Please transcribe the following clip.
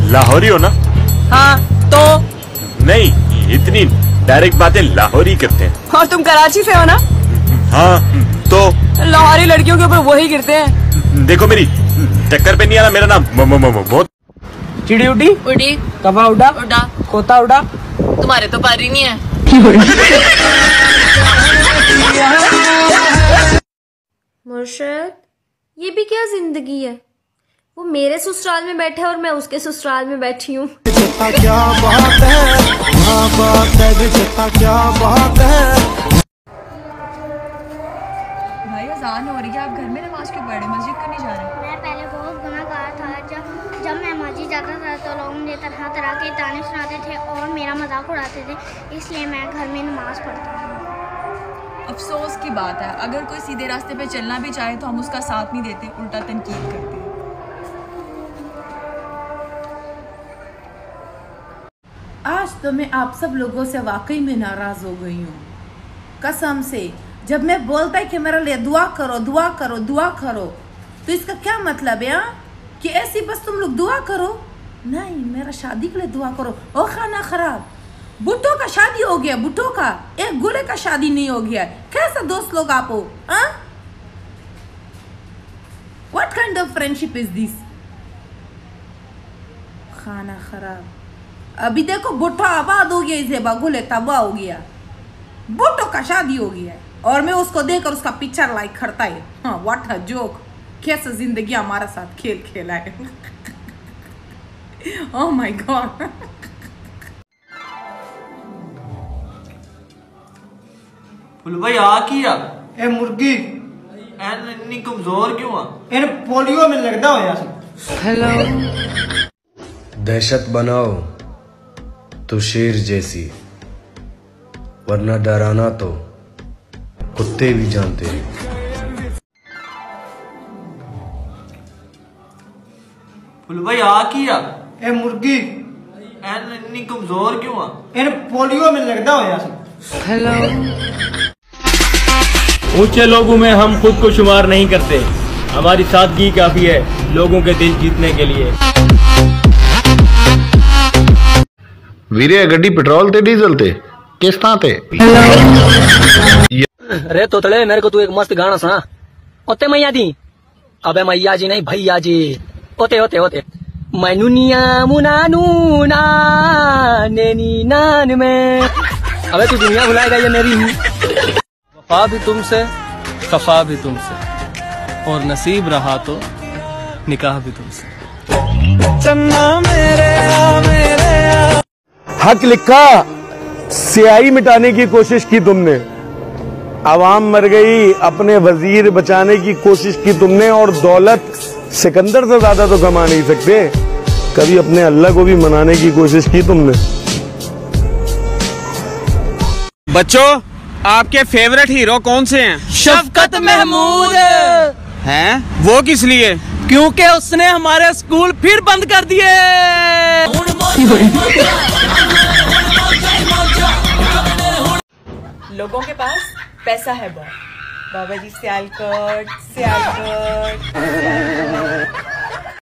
लाहौरी हो ना? हाँ तो नहीं, इतनी डायरेक्ट बातें लाहौरी करते हैं। और तुम कराची से हो ना? हाँ तो लाहौरी लड़कियों के ऊपर वही गिरते हैं। देखो मेरी टक्कर पे नहीं आना, मेरा नाम बहुत। चिड़ी उड़ी उड़ी, कौवा उड़ा उड़ा, खोता उड़ा, तुम्हारे तो पर ही नहीं है। मुर्शद, ये भी क्या जिंदगी है? वो मेरे ससुराल में बैठा है और मैं उसके ससुराल में बैठी हूँ। क्या बात है, क्या बात है। भाई अजान हो रही है, आप घर में नमाज क्यों पढ़ रहे, मस्जिद क्यों नहीं जा रहे? मैं पहले बहुत गुनाहगार था। जब मैं मस्जिद जाता था तो लोग मुझे तरह तरह के ताने सुनाते थे और मेरा मजाक उड़ाते थे, इसलिए मैं घर में नमाज पढ़ता हूँ। अफसोस की बात है, अगर कोई सीधे रास्ते पे चलना भी चाहे तो हम उसका साथ नहीं देते, उल्टा तनकीद करते हैं। आज तो मैं आप सब लोगों से वाकई में नाराज हो गई हूँ, कसम से। जब मैं बोलता है कि मेरे लिए दुआ करो दुआ करो दुआ करो, तो इसका क्या मतलब है? कि ऐसी बस तुम लोग दुआ करो? नहीं, मेरा शादी के लिए दुआ करो। ओ खाना खराब, बुट्टो का शादी हो गया, बुट्टो का, एक गुले का शादी नहीं हो गया। कैसा दोस्त लोग आप हो? What kind of friendship is this? खाना खराब। अभी देखो बुट्टा आबाद हो गया, इसे गुले तबाह हो गया, बुट्टो का शादी हो गया और मैं उसको देखकर उसका पिक्चर लाइक करता है। हाँ, व्हाट अ जोक। कैसे जिंदगी हमारे साथ खेल खेला है। Oh my God. भाई आ किया ए मुर्गी इतनी कमजोर क्यों आ? इन पोलियो में लगता हो यार। हेलो। दहशत बनाओ तो शेर जैसी, वरना डराना तो कुत्ते भी जानते हैं। भाई आ किया ए मुर्गी इतनी कमजोर क्यों आ? इन पोलियो में लगता हो यार। हेलो। ऊंचे लोगों में हम खुद को शुमार नहीं करते, हमारी सादगी काफी है लोगों के दिल जीतने के लिए। वीरे गड्डी पेट्रोल ते डीजल ते किस तरह ते? अरे तोतले, मेरे को तू एक मस्त गाना सुना। ओते मैया दी, अबे मैया जी नहीं भैया जी। ओते ओते ओते मैनुनिया मुनानू नैनी नान में। अबे तू दुनिया भुलाएगा ये मेरी। वफा भी तुमसे, खफा भी तुमसे, और नसीब रहा तो निकाह भी तुमसे। चन्ना मेरे हक लिखा, स्याही मिटाने की कोशिश की तुमने, आवाम मर गई, अपने वजीर बचाने की कोशिश की तुमने, और दौलत सिकंदर से ज्यादा तो कमा नहीं सकते। कभी अपने अल्लाह को भी मनाने की कोशिश की तुमने? बच्चों, आपके फेवरेट हीरो कौन से हैं? शफकत महमूद हैं? वो किस लिए? क्योंकि उसने हमारे स्कूल फिर बंद कर दिए। लोगों के पास पैसा है बहुत। बाबा जी सियालकोट सियालकोट।